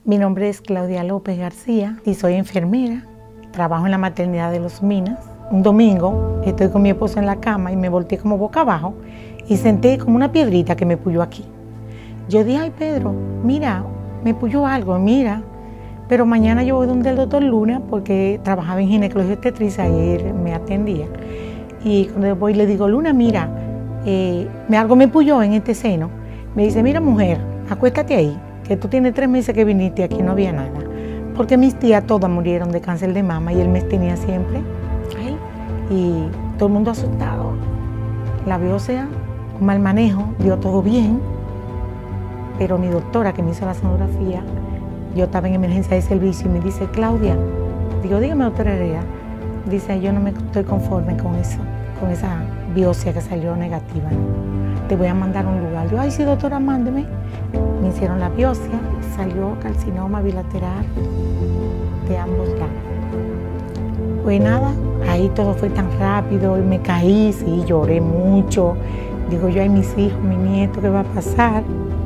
Mi nombre es Claudia López García y soy enfermera. Trabajo en la maternidad de Los Minas. Un domingo estoy con mi esposo en la cama y me volteé como boca abajo y senté como una piedrita que me puyó aquí. Yo dije, ay Pedro, mira, me puyó algo, mira. Pero mañana yo voy donde el doctor Luna porque trabajaba en ginecología obstetricia y él me atendía. Y cuando voy le digo, Luna, mira, algo me puyó en este seno. Me dice, mira mujer, acuéstate ahí, que tú tienes 3 meses que viniste aquí, no había nada. Porque mis tías todas murieron de cáncer de mama y él me tenía siempre ahí. Y todo el mundo asustado. La biopsia, un mal manejo, dio todo bien. Pero mi doctora que me hizo la sonografía, yo estaba en emergencia de servicio y me dice, Claudia, digo, dígame doctora Herrera, dice, yo no me estoy conforme con eso, con esa biopsia que salió negativa, ¿no? Te voy a mandar a un lugar. Yo, ay sí doctora, mándeme. Me hicieron la biopsia, salió carcinoma bilateral de ambos lados. Pues nada, ahí todo fue tan rápido y me caí, sí, lloré mucho. Digo yo, ay mis hijos, mi nieto, ¿qué va a pasar?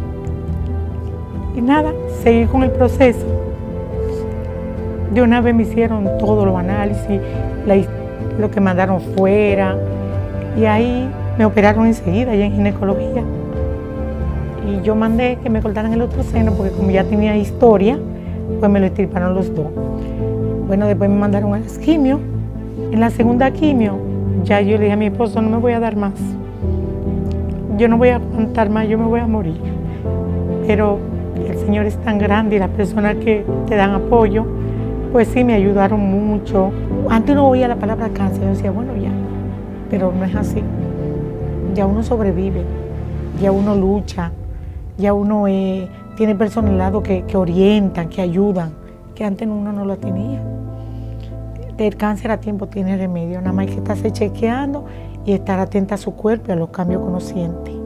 Y nada, seguí con el proceso. De una vez me hicieron todos los análisis, lo que mandaron fuera, y ahí me operaron enseguida, ya en ginecología. Y yo mandé que me cortaran el otro seno, porque como ya tenía historia, pues me lo extirparon los dos. Bueno, después me mandaron a las quimio. En la segunda quimio, ya yo le dije a mi esposo, no me voy a dar más. Yo no voy a aguantar más, yo me voy a morir. Pero el Señor es tan grande y las personas que te dan apoyo, pues sí me ayudaron mucho. Antes uno oía la palabra cáncer, yo decía, bueno ya, pero no es así. Ya uno sobrevive, ya uno lucha, ya uno tiene personas al lado que orientan, que ayudan, que antes uno no lo tenía. El cáncer a tiempo tiene remedio, nada más hay que estarse chequeando y estar atenta a su cuerpo y a los cambios que uno siente.